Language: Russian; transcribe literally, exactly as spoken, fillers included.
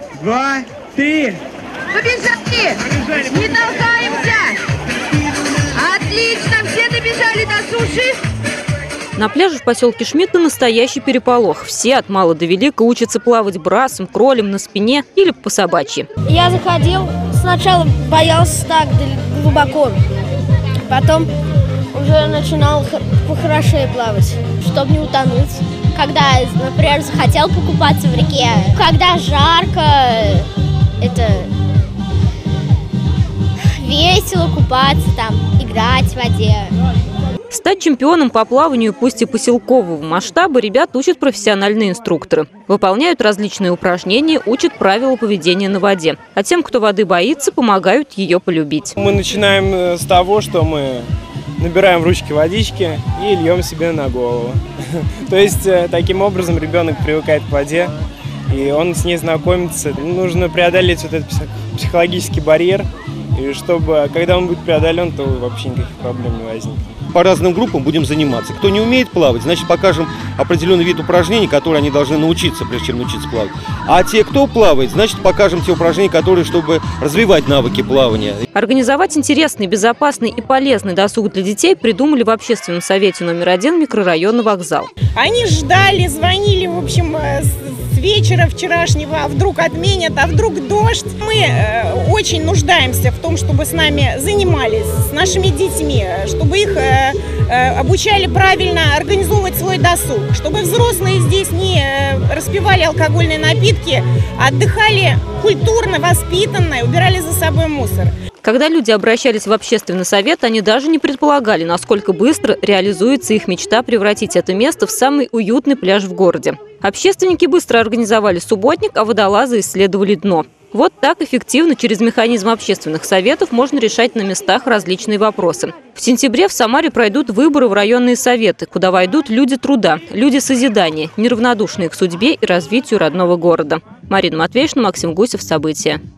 два, три. Побежали! Не толкаемся! Отлично! Все добежали до суши! На пляже в поселке Шмидты настоящий переполох. Все от мала до велика учатся плавать брасом, кролем на спине или по собачьи. Я заходил, сначала боялся так глубоко, потом уже начинал похорошее плавать, чтобы не утонуть. Когда, например, захотел покупаться в реке, когда жарко, это весело купаться там, играть в воде. Стать чемпионом по плаванию, пусть и поселкового масштаба, ребят учат профессиональные инструкторы. Выполняют различные упражнения, учат правила поведения на воде. А тем, кто воды боится, помогают ее полюбить. Мы начинаем с того, что мы набираем в ручки водички и льем себе на голову. То есть таким образом ребенок привыкает к воде, и он с ней знакомится. Нужно преодолеть вот этот психологический барьер, и чтобы, когда он будет преодолен, то вообще никаких проблем не возникнет. По разным группам будем заниматься. Кто не умеет плавать, значит, покажем определенный вид упражнений, которые они должны научиться, прежде чем научиться плавать. А те, кто плавает, значит, покажем те упражнения, которые, чтобы развивать навыки плавания. Организовать интересный, безопасный и полезный досуг для детей придумали в общественном совете номер один микрорайона Вокзал. Они ждали, звонили, в общем, с вечера вчерашнего, а вдруг отменят, а вдруг дождь. Мы э, очень нуждаемся в том, чтобы с нами занимались, с нашими детьми, чтобы их э, э, обучали правильно организовывать свой досуг, чтобы взрослые здесь не э, распивали алкогольные напитки, а отдыхали культурно, воспитанно, убирали за собой мусор. Когда люди обращались в общественный совет, они даже не предполагали, насколько быстро реализуется их мечта превратить это место в самый уютный пляж в городе. Общественники быстро организовали субботник, а водолазы исследовали дно. Вот так эффективно через механизм общественных советов можно решать на местах различные вопросы. В сентябре в Самаре пройдут выборы в районные советы, куда войдут люди труда, люди созидания, неравнодушные к судьбе и развитию родного города. Марина Матвеевна, Максим Гусев. События.